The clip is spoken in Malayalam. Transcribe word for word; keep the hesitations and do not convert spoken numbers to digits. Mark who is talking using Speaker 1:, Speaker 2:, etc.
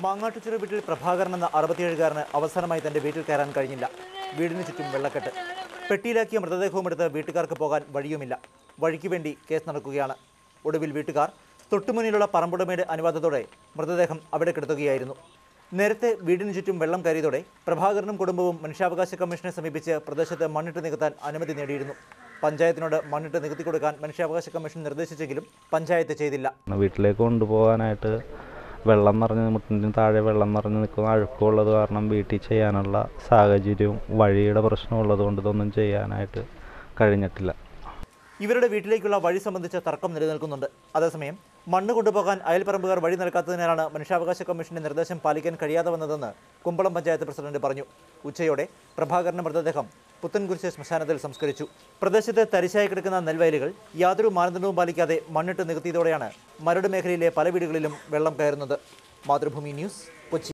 Speaker 1: മാങ്ങാട്ടുചിറ വീട്ടിൽ പ്രഭാകരൻ എന്ന അറുപത്തിയേഴുകാരന് അവസാനമായി തന്റെ വീട്ടിൽ കയറാൻ കഴിഞ്ഞില്ല. വീടിന് ചുറ്റും വെള്ളക്കെട്ട്. പെട്ടിയിലാക്കിയ മൃതദേഹവും എടുത്ത് വീട്ടുകാർക്ക് പോകാൻ വഴിയുമില്ല. വഴിക്ക് വേണ്ടി കേസ് നടക്കുകയാണ്. ഒടുവിൽ വീട്ടുകാർ തൊട്ടുമുന്നിലുള്ള പറമ്പുടമയുടെ അനുവാദത്തോടെ മൃതദേഹം അവിടെ കിടത്തുകയായിരുന്നു. നേരത്തെ വീടിന് ചുറ്റും വെള്ളം കയറിയതോടെ പ്രഭാകരനും കുടുംബവും മനുഷ്യാവകാശ കമ്മീഷനെ സമീപിച്ച് പ്രദേശത്ത് മണ്ണിട്ട് നികത്താൻ അനുമതി നേടിയിരുന്നു. പഞ്ചായത്തിനോട് മണ്ണിട്ട് നികത്തി കൊടുക്കാൻ മനുഷ്യാവകാശ കമ്മീഷൻ നിർദ്ദേശിച്ചെങ്കിലും പഞ്ചായത്ത് ചെയ്തില്ല.
Speaker 2: വീട്ടിലേക്ക് കൊണ്ടുപോകാനായിട്ട് വെള്ളം നിറഞ്ഞ് മുട്ടിന് താഴെ വെള്ളം നിറഞ്ഞ് നിൽക്കുന്ന അഴുക്കുള്ളത് കാരണം വീട്ടിൽ ചെയ്യാനുള്ള സാഹചര്യവും വഴിയുടെ പ്രശ്നമുള്ളത് കൊണ്ട് ഇതൊന്നും ചെയ്യാനായിട്ട് കഴിഞ്ഞിട്ടില്ല.
Speaker 1: ഇവരുടെ വീട്ടിലേക്കുള്ള വഴി സംബന്ധിച്ച തർക്കം നിലനിൽക്കുന്നുണ്ട്. അതേസമയം മണ്ണ് കൊണ്ടുപോകാൻ അയൽപ്പറമ്പുകാർ വഴി നൽകാത്തതിനാലാണ് മനുഷ്യാവകാശ കമ്മീഷന്റെ നിർദ്ദേശം പാലിക്കാൻ കഴിയാതെ വന്നതെന്ന് കുമ്പളം പഞ്ചായത്ത് പ്രസിഡന്റ് പറഞ്ഞു. ഉച്ചയോടെ പ്രഭാകരന്റെ മൃതദേഹം പുത്തൻകുരിശ് ശ്മശാനത്തിൽ സംസ്കരിച്ചു. പ്രദേശത്ത് തരിശായി കിടക്കുന്ന നെൽവയലുകൾ യാതൊരു മാനദണ്ഡവും പാലിക്കാതെ മണ്ണിട്ട് നികത്തിയതോടെയാണ് മരട് മേഖലയിലെ പല വീടുകളിലും വെള്ളം കയറുന്നത്. മാതൃഭൂമി ന്യൂസ്, കൊച്ചി.